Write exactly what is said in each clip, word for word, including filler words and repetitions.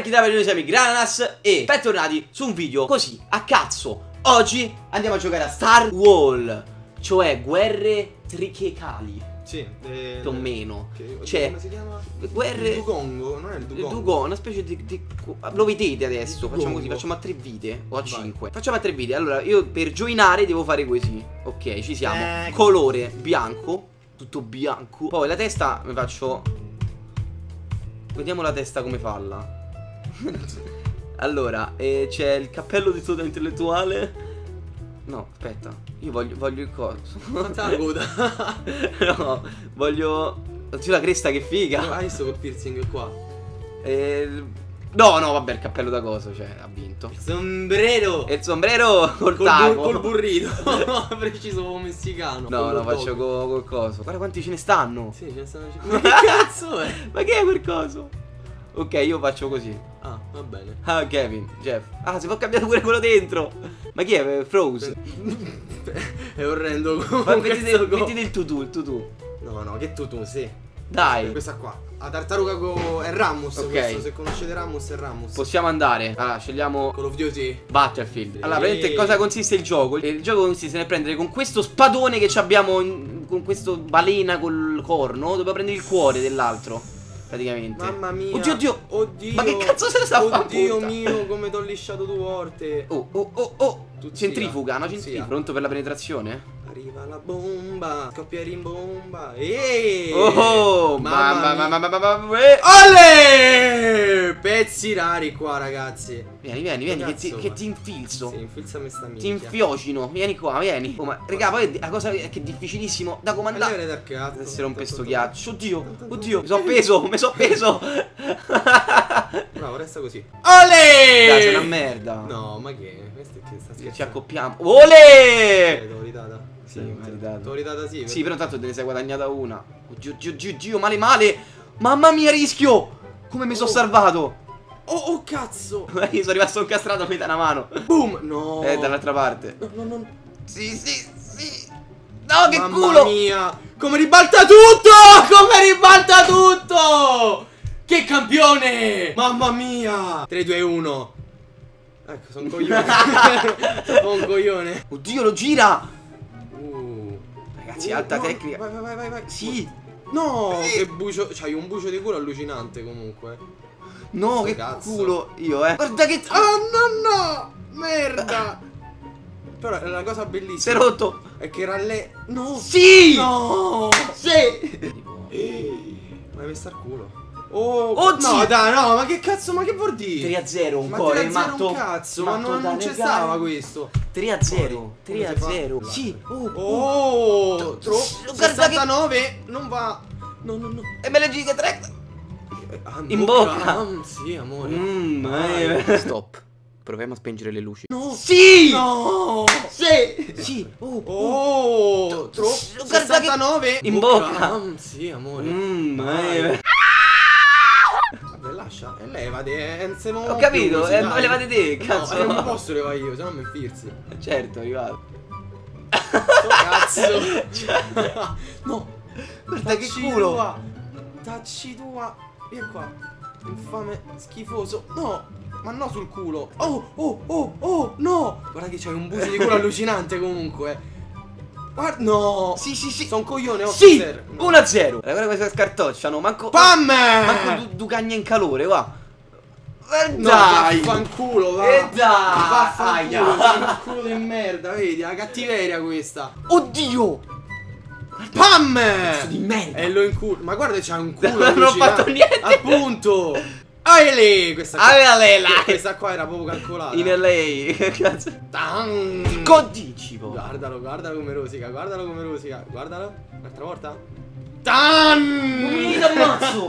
chi da noi siamo i Grananas e bentornati su un video così a cazzo. Oggi andiamo a giocare a Star Wars, cioè guerre trichecali. Sì, eh, più o meno. Che, cioè, come si chiama? guerre. Il Dugongo, non è il Dugongo. Il Dugongo, una specie di, di. Lo vedete adesso? Il Facciamo così, Dugongo. facciamo a tre vite o a Vai. cinque. Facciamo a tre vite. Allora, io per joinare devo fare così. Ok, ci siamo. Eh. Colore bianco. Tutto bianco. Poi la testa mi faccio. Vediamo la testa come falla. Allora, eh, c'è il cappello di tuta intellettuale. No, aspetta. Io voglio, voglio il coso. Fatta la coda. No, voglio. Oddio, la cresta che figa. Hai visto quel piercing qua? Eh, no, no, vabbè, il cappello da coso, cioè, ha vinto. Il sombrero. E il sombrero col, Col, taco. bur col burrito. Preciso messicano. No, Col no, dog. faccio co col coso. Guarda quanti ce ne stanno. Sì, ce ne stanno. Ma che cazzo è? Ma che è quel coso? Ok, io faccio così. Ah, va bene. Ah, Kevin, Jeff. Ah, si può cambiare pure quello dentro. Ma chi è? Froze. È orrendo. Ma comunque mettite, sto co- mettite il tutù, il tutù. No, no, che tu tu, sì. Dai. Questa qua. La tartaruga co- è Rammus. Ok. Questo, se conoscete Rammus è Rammus. Possiamo andare. Allora, scegliamo Call of Duty. Battlefield. Allora, praticamente Ehi. cosa consiste il gioco? Il gioco consiste nel prendere con questo spadone che ci abbiamo in- con questo balena col corno. Dobbiamo prendere il cuore dell'altro. Praticamente. Mamma mia. Oddio, oddio. Oddio. Ma che cazzo se ne sta a fare? Oddio mio, come t'ho lisciato due volte. Oh, oh, oh, oh. Tuzzia. Centrifuga, no? Tuzzia. Centrifuga. Pronto per la penetrazione? Arriva la bomba. Scoppia in bomba. Eeeh. Oh, mamma mamma, mia. mamma, mamma, mamma, eh. Olè! Pezzi rari qua, ragazzi. Vieni, vieni, vieni, che ti, Cazzo, che ma- ti infilzo. Sì, infilzami sta Ti minchia. infiocino. Vieni qua, vieni. Oh, ma raga, poi la cosa è che è difficilissimo da Ma comandare. levere dal cazzo. Adesso rompe sto ghiaccio. Oddio, oddio. Mi sono peso, mi sono peso. Bravo, resta così. Dai, sei una Olè! merda. No, ma che? Questo è che sta scherzando. Ci accoppiamo. Olè! Eh, t'ho ridata. Sì, mi hai ridata. T'ho ridata sì. Sì, però intanto te ne sei guadagnata una. Oddio, oddio, oddio, oddio, male, male. Mamma mia, rischio. Come mi sono Oh. salvato. Oh, oh, cazzo! Io sono rimasto incastrato, mi dà una mano. Boom! No! Eh, dall'altra parte. No, no, no. Sì, sì, sì. No, che Mamma culo. mia! Come ribalta tutto! Come ribalta tutto! Che campione! Mamma mia! tre, due, uno. Ecco, sono un coglione. Sono un coglione. Oddio, lo gira. Uh. Ragazzi, Uh, alta no, tecnica. Vai, vai, vai, vai, vai. Sì. No, Sì. che bucio. C'hai un bucio di culo allucinante comunque. No, Sto che cazzo. culo. Io, eh. Guarda che. Oh no no! Merda! Però la cosa Si è bellissima rotto. è che era lei. No! Sì. No! Sì. Ma hai messo al culo. Oh, Oddio. no, dai, no, ma che cazzo, ma che vuol dire? tre a zero, un Ma cuore tre a zero matto. un cazzo, ma matto non, da non c'è negare. stava questo. tre a zero. tre Come a si fa? zero. Là. Sì. Oh, Oh, troppo. Guarda che- sessantanove, non va. No, no, no. E me le giga tre. Ah, In bocca. Ah, sì, amore. Mmm, Vai. eh. Stop. Proviamo a spengere le luci. No. Sì. No. Sì. Sì. Oh, oh. Oh, troppo. Guarda che- sessantanove. In bocca. Ah, sì, amore. Mmm, Vai. eh. Vabbè, lascia. E levati, eh, non siamo Ho capito, chiusi, eh, dai. ma levate te, cazzo. No, eh, non mi posso levare io, se no mi infilzi. Certo, è arrivato. Sto cazzo. No. Guarda che Tacci culo. tua. Tacci tua. Via qua. Infame, schifoso. No. Ma no sul culo. Oh, oh, oh, oh, no. Guarda che c'hai un bucio di culo allucinante comunque. Guarda, no. Sì, sì, sì. Sono un coglione, Sì. officer. No. uno a zero. Guarda come si scartocciano. Manco. Pam! Manco du, du cagna in calore, va. Eh, No, dai. vaffanculo, va. E dai. Vaffanculo, Aia. sei un culo di merda, vedi, la cattiveria questa. Oddio. Pam! Cazzo di merda. E lo inculo. Ma guarda, c'ha un culo. Non ho allucinante. fatto niente. Appunto. Ah, e lì, questa qua. Ah, lei, là. Questa qua era proprio calcolata. In L A. Cazzo. Tan. Codicipo. Guardalo, guardalo come rosica, guardalo come rosica. Guardalo. Un'altra volta. Tan. Mi ammazzo.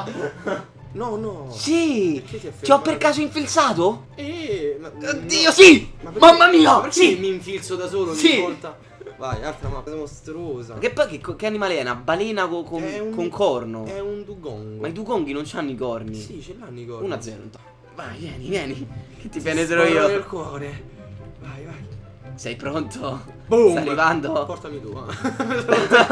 No, no. Sì. Perché ti è Ti ho fermato? per caso infilzato? Eh, ma- Oddio, no. sì. Ma perché- Mamma mia. ma perché Sì. mi infilzo da solo ogni Sì. volta? Vai, altra mappa mostruosa. Che poi che, che animale è? Una balena co- con, È un- con corno. È un dugongo. Ma i dugonghi non c'hanno i corni. Sì, ce l'hanno i corni. uno a zero. Vai, vieni, vieni. Che ti Ti penetro sparo io. nel cuore. Vai, vai. Sei pronto? Boom. Sta arrivando? Portami tu.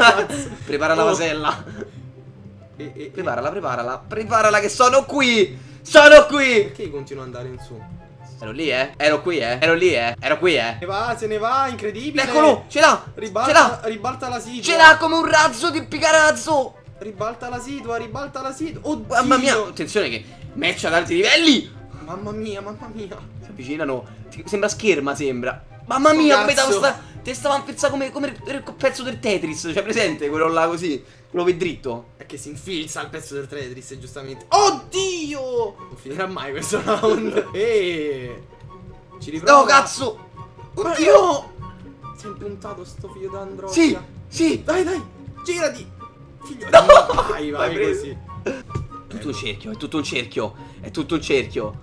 Prepara la Oh. vasella. E, e, Preparala, preparala. Preparala che sono qui. Sono qui! Perché continuo ad andare in su? Ero lì, eh? Ero qui, eh? Ero lì, eh? Ero qui, eh? Se ne va, se ne va, incredibile. Eccolo! Ce l'ha! Ribalta, Ce l'ha! ribalta la situa. Ce l'ha come un razzo di picarazzo! Ribalta la situa, ribalta la situa. Oddio. Mamma mia! Attenzione che match ad alti livelli! Mamma mia, mamma mia. Si avvicinano. Sembra scherma, sembra. Mamma mia, come cazzo. sta. Te stava a pensare come, come il pezzo del Tetris. Cioè, presente quello là così? Quello per dritto. È che si infilza il pezzo del Tetris, giustamente. Oddio! Non finirà mai questo round. Eeeh. Ci riprova. No, cazzo! Oddio! No! Si è impuntato sto figlio d'androsia. Sì, sì. Dai, dai, girati. Figlio No! di... Vai, vai Vai così. Tutto un cerchio, è tutto un cerchio. È tutto un cerchio.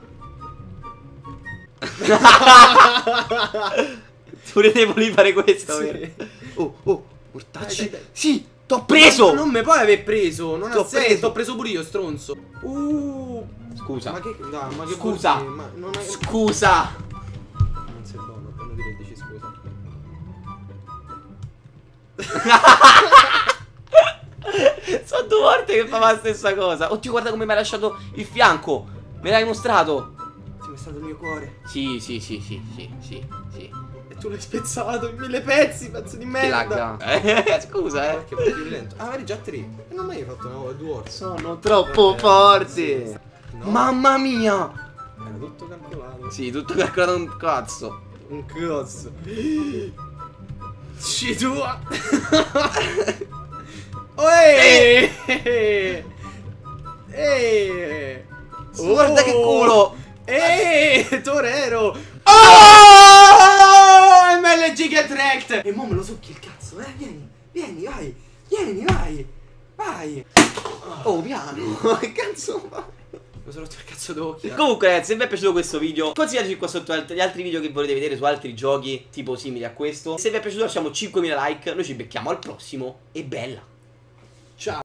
Pure te volevi fare questo, Sì. vero? Oh, oh, mortacci. Dai, dai, dai. Sì, t'ho preso! Non me puoi aver preso. Non T'ho ha senso. preso. T'ho preso pure io, stronzo. Uh. Scusa. Ma che... Dai, ma che Scusa. vuol dire? Ma non è... Scusa. Non sei buono, non dire dici scusa. Sono due volte che fa la stessa cosa. Oddio, guarda come mi hai lasciato il fianco. Me l'hai mostrato. Ti è stato il mio cuore. Sì, sì, sì, sì, sì, sì, sì. E tu l'hai spezzato in mille pezzi, pezzo di Che merda. lagga. Eh, scusa, eh. Perché vai più lento? Ah, eri già tre. E non mai fatto una due ore. Sono troppo Vabbè, forte. sì. No. Mamma mia. Era tutto calcolato. Sì, tutto calcolato un cazzo. Un cazzo. Ci tua. Oeeh! Eeeh! Guarda che culo. Eeeh! Torero! Oh! M L G Get Wrecked! E mo me lo succhi il cazzo, eh? Vieni, vieni, vai! Vieni, vai! Vai! Oh, piano. Che cazzo fa? Mi sono rotto il cazzo d'occhio. Comunque ragazzi, se vi è piaciuto questo video, consigliateci qua sotto alt- gli altri video che volete vedere su altri giochi tipo simili a questo. Se vi è piaciuto lasciamo cinquemila like. Noi ci becchiamo al prossimo e bella.